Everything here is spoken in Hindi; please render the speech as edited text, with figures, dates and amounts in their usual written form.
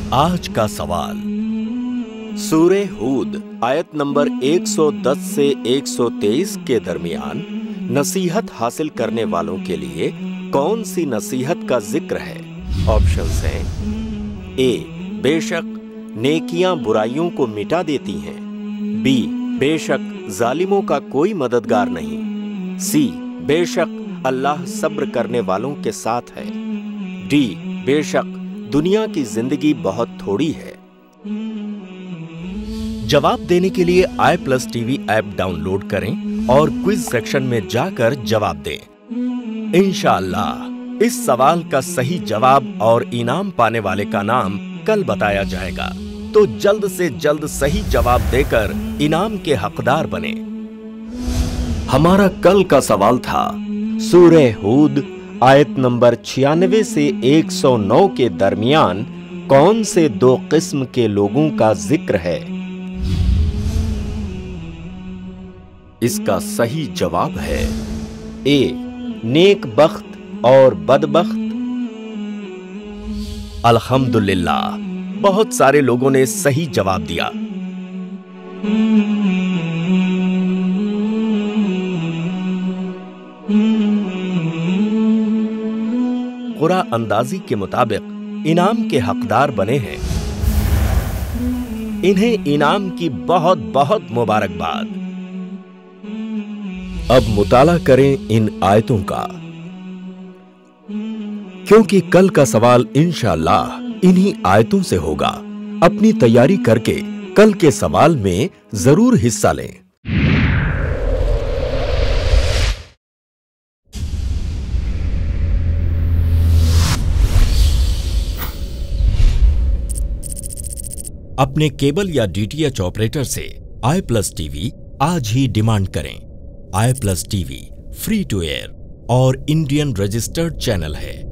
आज का सवाल सूरे हूद आयत नंबर 110 से 123 के दरमियान नसीहत हासिल करने वालों के लिए कौन सी नसीहत का जिक्र है? ऑप्शंस हैं ए, बेशक नेकियां बुराइयों को मिटा देती हैं। बी, बेशक जालिमों का कोई मददगार नहीं। सी, बेशक अल्लाह सब्र करने वालों के साथ है। डी, बेशक दुनिया की जिंदगी बहुत थोड़ी है। जवाब देने के लिए iPlus TV ऐप डाउनलोड करें और क्विज सेक्शन में जाकर जवाब दें। इंशाअल्लाह इस सवाल का सही जवाब और इनाम पाने वाले का नाम कल बताया जाएगा, तो जल्द से जल्द सही जवाब देकर इनाम के हकदार बने। हमारा कल का सवाल था सूरे हूद आयत नंबर 96 से 109 के दरमियान कौन से दो किस्म के लोगों का जिक्र है? इसका सही जवाब है ए, नेक बख्त और बदबख्त। अल्हम्दुलिल्लाह, बहुत सारे लोगों ने सही जवाब दिया। कुरा अंदाजी के मुताबिक इनाम के हकदार बने हैं। इन्हें इनाम की बहुत बहुत मुबारकबाद। अब मुताला करें इन आयतों का, क्योंकि कल का सवाल इंशाअल्लाह इन्हीं आयतों से होगा। अपनी तैयारी करके कल के सवाल में जरूर हिस्सा लें। अपने केबल या DTH ऑपरेटर से iPlus TV आज ही डिमांड करें। iPlus TV free to air और इंडियन रजिस्टर्ड चैनल है।